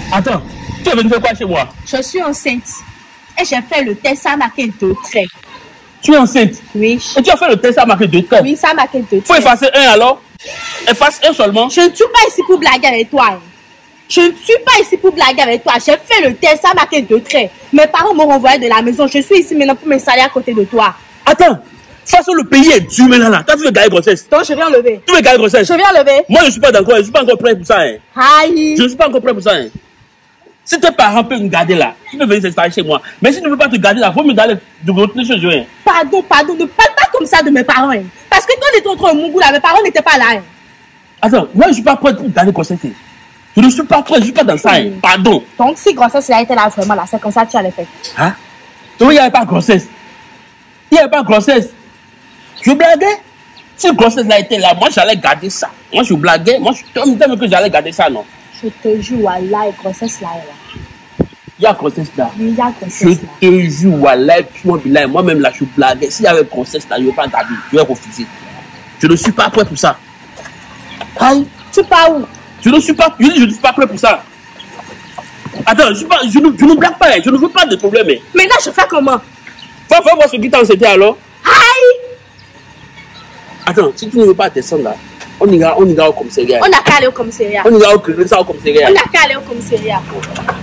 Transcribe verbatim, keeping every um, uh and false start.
Attends, tu es venu faire quoi chez moi? Je suis enceinte. Et j'ai fait le test, ça a marqué deux traits. Tu es enceinte? Oui. Et tu as fait le test, ça a marqué deux traits? Oui, ça a marqué deux traits. Faut effacer un alors? Efface un seulement? Je ne suis pas ici pour blaguer avec toi. Je ne suis pas ici pour blaguer avec toi. J'ai fait le test, ça a marqué deux traits. Mes parents m'ont renvoyé de la maison. Je suis ici maintenant pour m'installer à côté de toi. Attends, de toute façon, le pays est dur maintenant là. Toi, tu veux garder grossesse? Donc, je viens lever. Tu veux garder grossesse? Je viens lever. Moi, je ne suis pas d'accord. Je ne suis pas encore prêt pour ça. Hein. Aïe. Je ne suis pas encore prêt pour ça. Hein. Si tes parents peuvent me garder là, tu peux venir s'installer chez moi. Mais si tu ne veux pas te garder là, il faut me garder de retourner chez eux. Hein. Pardon, pardon, ne parle pas comme ça de mes parents. Hein. Parce que quand on était autour de mon goût là, mes parents n'étaient pas là. Hein. Attends, moi, je ne suis pas prêt pour garder grossesse. Hein. Je ne suis pas prêt, je ne suis pas dans ça. Hein. Pardon. Donc, si grossesse là était là vraiment là, c'est comme ça que tu allais faire. Hein? Donc, il n'y avait pas de grossesse. Il n'y avait pas de grossesse. Je blaguais. Si grossesse là était là, moi, j'allais garder ça. Moi, je blaguais. Moi, je me disais que j'allais garder ça, non? Je te jure, Wallah, et grossesse là est là. Il y a grossesse là. Oui, il y a grossesse je là. Je te jure, Wallah, moi-même là, je blaguais. S'il y avait grossesse là, je ne vais pas garder. Je vais refuser. Je ne suis pas prêt pour ça. Aïe, tu pars où? Je ne suis pas, je dis, je ne suis pas prêt pour ça. Attends, je, suis pas, je, ne, je ne blague pas, je ne veux pas de problème. Maintenant, je fais comment? Faut, faut voir ce qui t'a enceinté alors. Aïe! Attends, si tu ne veux pas descendre là, on ira, on ira au commissariat. On n'a qu'à aller au commissariat. On ira au commissariat. On n'a qu'à aller au commissariat.